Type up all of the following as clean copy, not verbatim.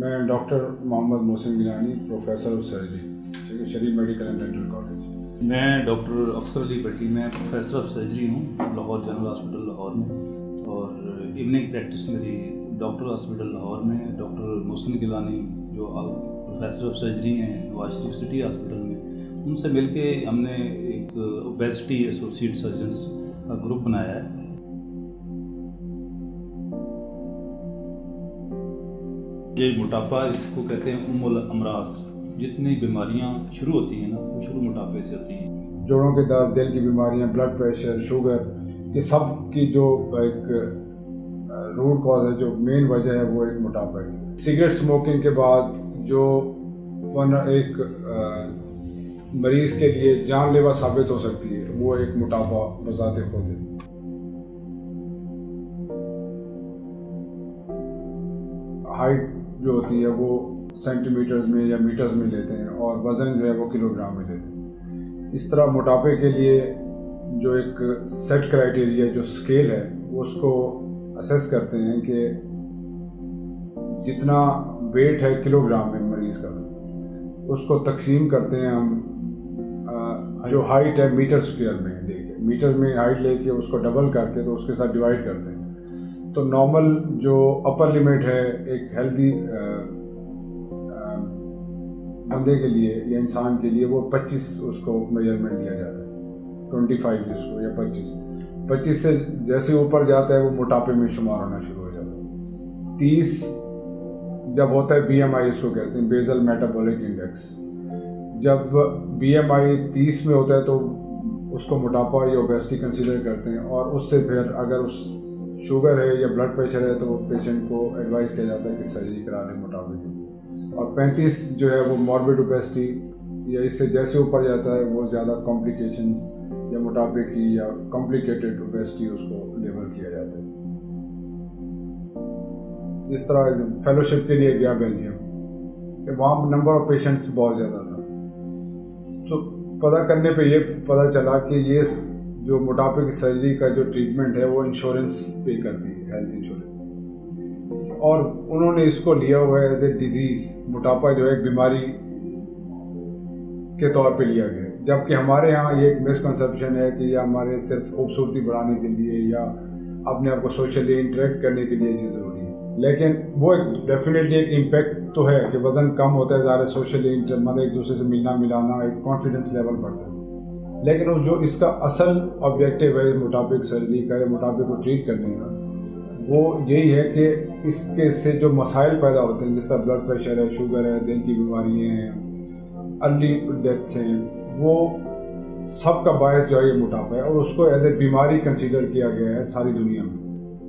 मैं doctor Mohammad Mohsin Gilani, professor of surgery, ठीक है, Sharif medical and dental college. मैं डॉक्टर अफसर अली भट्टी, मैं प्रोफेसर ऑफ सर्जरी हूँ लाहौर जनरल हॉस्पिटल लाहौर में, और इवनिंग प्रैक्टिस मेरी डॉक्टर हॉस्पिटल लाहौर में। डॉक्टर मोहसिन गिलानी जो प्रोफेसर ऑफ सर्जरी हैं नवाज शरीफ सिटी हॉस्पिटल में, उनसे मिलके हमने एक ओबेसिटी एसोसिएट सर्जन्स का ग्रुप बनाया है। ये मोटापा इसको कहते हैं उम्मुल अमराज। जितनी बीमारियां शुरू होती हैं ना, वो शुरू मोटापे से होती हैं। जोड़ों के दर्द, दिल की बीमारियां, ब्लड प्रेशर, शुगर, ये सब की जो एक रूट कॉज है, जो मेन वजह है, वो एक मोटापा है। सिगरेट स्मोकिंग के बाद जो एक मरीज के लिए जानलेवा साबित हो सकती है, वो एक मोटापा बजाते खुद है। हाइट जो होती है वो सेंटीमीटर्स में या मीटर्स में लेते हैं, और वज़न जो है वो किलोग्राम में लेते हैं। इस तरह मोटापे के लिए जो एक सेट क्राइटेरिया, जो स्केल है, वो उसको असेस करते हैं कि जितना वेट है किलोग्राम में मरीज़ का, उसको तकसीम करते हैं हम जो हाइट है मीटर स्क्वायर में लेके, मीटर में हाइट लेके उसको डबल करके तो उसके साथ डिवाइड करते हैं। तो नॉर्मल जो अपर लिमिट है एक हेल्दी बंदे के लिए या इंसान के लिए, वो 25 उसको मेजरमेंट दिया जाता है, 25 इसको, या 25 से जैसे ऊपर जाता है वो मोटापे में शुमार होना शुरू हो जाता है। 30 जब होता है BMI इसको कहते हैं, बेसल मेटाबॉलिक इंडेक्स। जब BMI 30 में होता है तो उसको मोटापा या ओबेसिटी कंसीडर करते हैं, और उससे फिर अगर उस शुगर है या ब्लड प्रेशर है तो पेशेंट को एडवाइस किया जाता है कि सर्जरी करा लें मोटापे की। और 35 जो है वो मॉर्बिड ओबेसिटी, या इससे जैसे ऊपर जाता है वो ज़्यादा कॉम्प्लिकेशंस या मोटापे की या कॉम्प्लिकेटेड ओबेसिटी उसको लेबल किया जाता है। इस तरह फेलोशिप के लिए गया बेल्जियम, कि वहाँ नंबर ऑफ पेशेंट्स बहुत ज़्यादा था, तो पता करने पे ये पता चला कि ये जो मोटापे की सर्जरी का जो ट्रीटमेंट है वो इंश्योरेंस पे करती है, हेल्थ इंश्योरेंस, और उन्होंने इसको लिया हुआ है एज ए डिजीज़। मोटापा जो है एक बीमारी के तौर पे लिया गया, जबकि हमारे यहाँ ये एक मिसकंसेप्शन है कि यह हमारे सिर्फ खूबसूरती बढ़ाने के लिए या अपने आप को सोशली इंटरेक्ट करने के लिए चीज़ ज़रूरी है। लेकिन वो एक डेफिनेटली एक इम्पैक्ट तो है कि वज़न कम होता है, ज़्यादा सोशली मतलब एक दूसरे से मिलना मिलाना, एक कॉन्फिडेंस लेवल बढ़ता है। लेकिन वो जो इसका असल ऑब्जेक्टिव है मोटापे की सर्जरी का या मोटापे को ट्रीट करने का, वो यही है कि इसके से जो मसाइल पैदा होते हैं, जिस तरह ब्लड प्रेशर है, शुगर है, दिल की बीमारियाँ हैं, अर्ली डेथ्स हैं, वो सब का बायस जो है ये मोटापा है, और उसको एज ए बीमारी कंसीडर किया गया है सारी दुनिया में।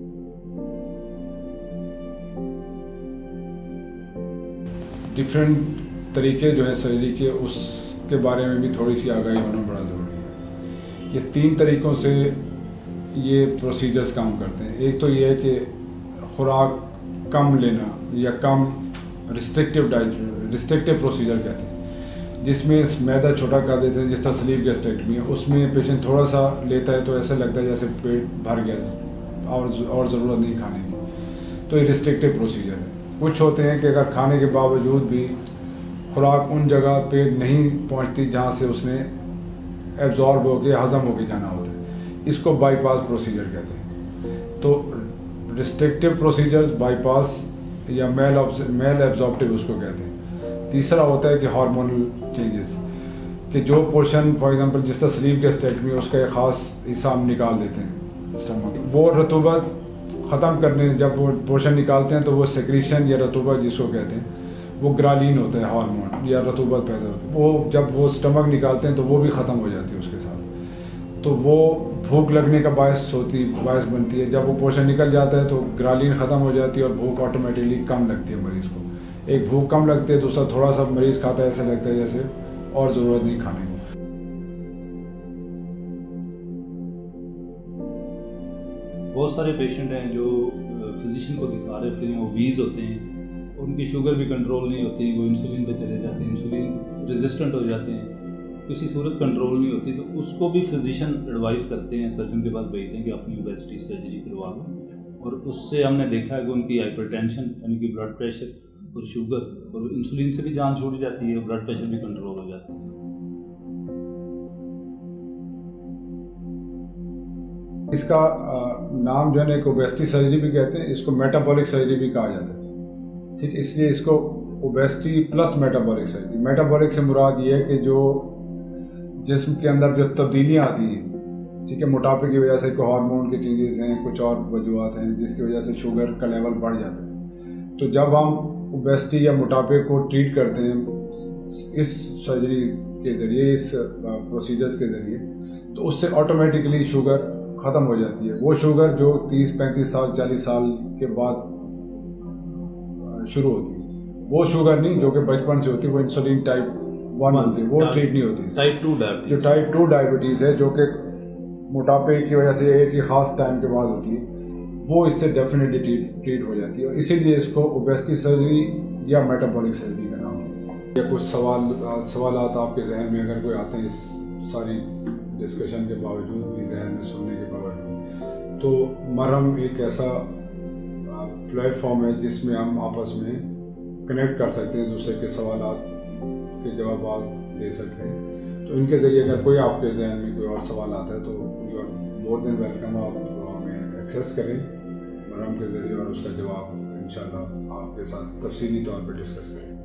डिफरेंट तरीके जो है सर्जरी के, उसके बारे में भी थोड़ी सी आगाही होना बड़ा ज़रूरी है। ये 3 तरीक़ों से ये प्रोसीजर्स काम करते हैं। एक तो ये है कि खुराक कम लेना या कम रिस्ट्रिक्टिव प्रोसीजर कहते हैं, जिसमें मैदा छोटा कर देते हैं, जिस तरह स्लीव गैस्ट्रेक्टमी है, उसमें पेशेंट थोड़ा सा लेता है तो ऐसा लगता है जैसे पेट भर गया और ज़रूरत नहीं खाने की, तो ये रिस्ट्रिक्टिव प्रोसीजर है। कुछ होते हैं कि अगर खाने के बावजूद भी खुराक उन जगह पे नहीं पहुंचती जहां से उसने एब्जॉर्ब होके हज़म होके जाना होता है, इसको बाईपास प्रोसीजर कहते हैं। तो रिस्ट्रिक्टिव प्रोसीजर्स, बाईपास या मेल एब्जॉर्प्टिव उसको कहते हैं। तीसरा होता है कि हार्मोनल चेंजेस, कि जो पोर्शन फॉर एग्जांपल जिस तरह स्लीव गैस्ट्रेक्टमी, उसका एक ख़ास हिस्सा हम निकाल देते हैं स्टमक, वो रतूबत ख़त्म करने जब वो पोर्शन निकालते हैं तो वो सेक्रीशन या रतूबत जिसको कहते हैं, वो ग्रालीन होता है हार्मोन, या रतूबत पैदा होती है, वो जब वो स्टमक निकालते हैं तो वो भी ख़त्म हो जाती है उसके साथ, तो वो भूख लगने का बायस बनती है। जब वो पोर्शन निकल जाता है तो ग्रालीन ख़त्म हो जाती है और भूख ऑटोमेटिकली कम लगती है मरीज़ को। एक भूख कम लगती है, दूसरा थोड़ा सा मरीज़ खाता है ऐसा लगता है जैसे और ज़रूरत नहीं खाने को। बहुत सारे पेशेंट हैं जो फिजिशियन को दिखा रहे होते हैं, ओबीज होते हैं, उनकी शुगर भी कंट्रोल नहीं होती, वो इंसुलिन पे चले जाते हैं, इंसुलिन रेजिस्टेंट हो जाते हैं, किसी सूरत कंट्रोल नहीं होती, तो उसको भी फिजिशियन एडवाइस करते हैं, सर्जन के पास भेजते हैं कि अपनी ओबेसिटी सर्जरी करवा लो। और उससे हमने देखा है कि उनकी हाइपरटेंशन यानी कि ब्लड प्रेशर और शुगर और इंसुलिन से भी जान छूट जाती है, ब्लड प्रेशर भी कंट्रोल हो जाता है। इसका नाम जो है ना, एक ओबेसिटी सर्जरी भी कहते हैं, इसको मेटाबॉलिक सर्जरी भी कहा जाता है। ठीक, इसलिए इसको obesity plus metabolic surgery. Metabolic से मुराद ये है कि जो जिस्म के अंदर जो तब्दीलियाँ आती हैं, ठीक है, मोटापे की वजह से कोई हार्मोन के चेंजेस हैं, कुछ और वजूहत हैं जिसकी वजह से शुगर का लेवल बढ़ जाता है। तो जब हम ओबेसिटी या मोटापे को ट्रीट करते हैं इस सर्जरी के ज़रिए, इस प्रोसीजर्स के ज़रिए, तो उससे ऑटोमेटिकली शुगर ख़त्म हो जाती है। वो शुगर जो 30-35 साल 40 साल के बाद शुरू होती है, वो शुगर नहीं जो कि बचपन से होती है, वो इंसुलिन टाइप 1 होती है, वो ट्रीट नहीं होती। टाइप 2 डायबिटीज, जो टाइप 2 डायबिटीज़ है, जो कि मोटापे की वजह से एक ही ख़ास टाइम के बाद होती है, वो इससे डेफिनेटली ट्रीट हो जाती है। और इसीलिए इसको ओबेसिटी सर्जरी या मेटाबॉलिक सर्जरी का नाम है। या कुछ सवालात आपके जहन में अगर कोई आते हैं इस सारी डिस्कशन के बावजूद भी, जहन में सुनने के बावजूद, तो मरहम एक ऐसा प्लेटफॉर्म है जिसमें हम आपस में कनेक्ट कर सकते हैं, दूसरे के सवालात के जवाब दे सकते हैं। तो इनके ज़रिए अगर कोई आपके जहन में कोई और सवाल आता है तो you are more than welcome, आप हमें एक्सेस करें मरहम के ज़रिए और उसका जवाब इंशाल्लाह आपके साथ तफसीली तौर पर डिस्कस करें।